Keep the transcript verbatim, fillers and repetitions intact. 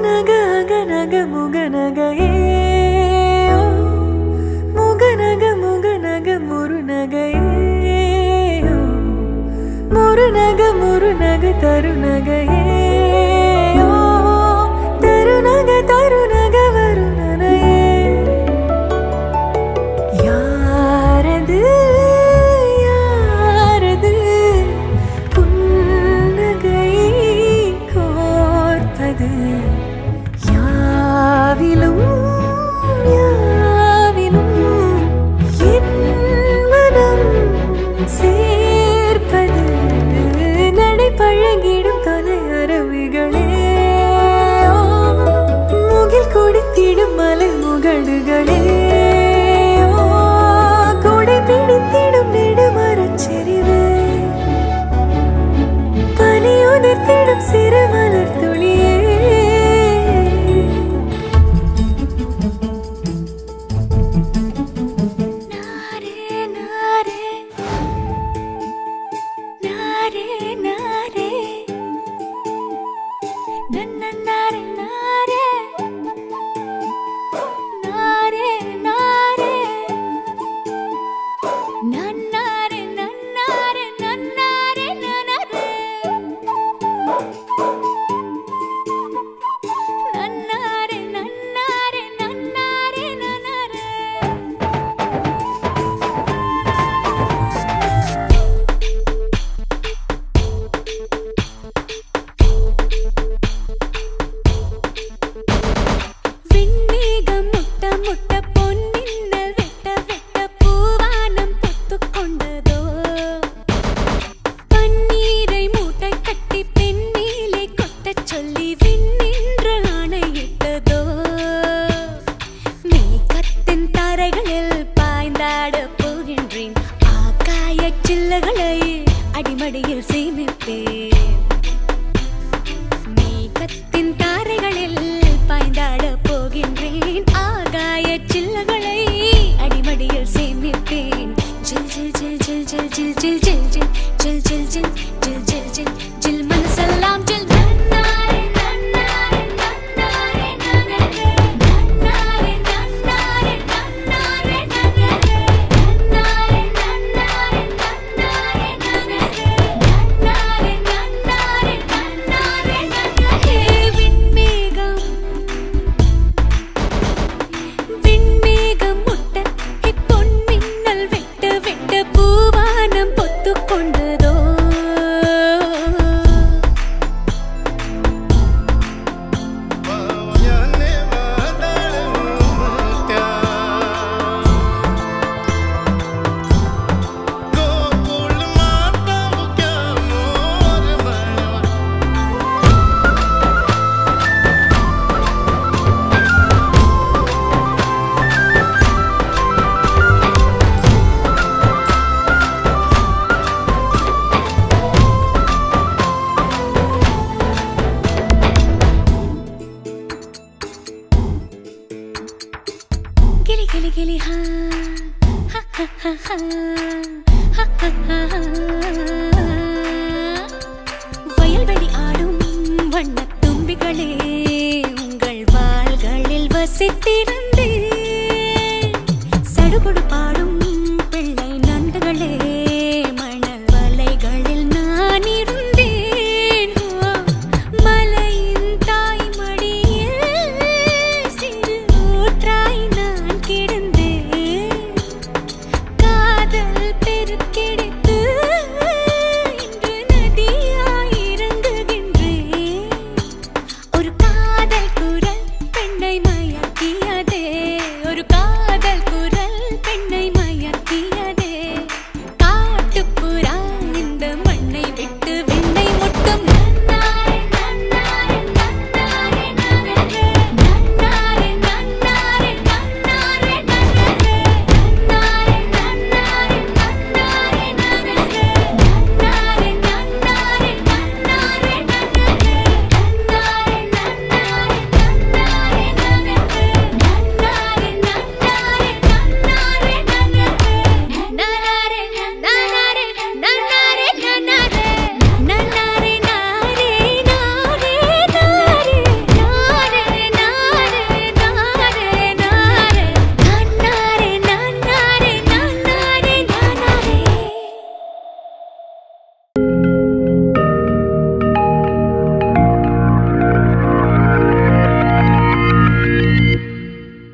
Muganaga Ganaga Muganaga Muganaga Muganaga Murunaga Murunaga Murunaga Tarunaga Tarunaga Tarunaga Varunana Yaradu Yaradu Punnagai Korpadu Yavilum Yavilum En manam சேர்ப்பது நடை பழகிடும் தொலை அரவிகளே முகில் கொடுத்திடும் மலை முகடுகளே கொடை பிடித்திடும் நெடுமரச் செறிவே பனி உதிர்த்திடும் சிறு மலர் துளியே அடிமடியில் சேமிப்பேன் நீ கத்தின் தாரைகளில் பாய்ந்தாட போகின்றேன் ஆகாய சில்லகளை அடிமடியில் சேமிப்பேன் ஜில் ஜில் ஜில் ஜில் ஜில் ஜில் ஜில் ஜில் ஜில் ஜில் ஜில் ஜில் ஜில் ஜில் ஜில் மனசெல்லாம்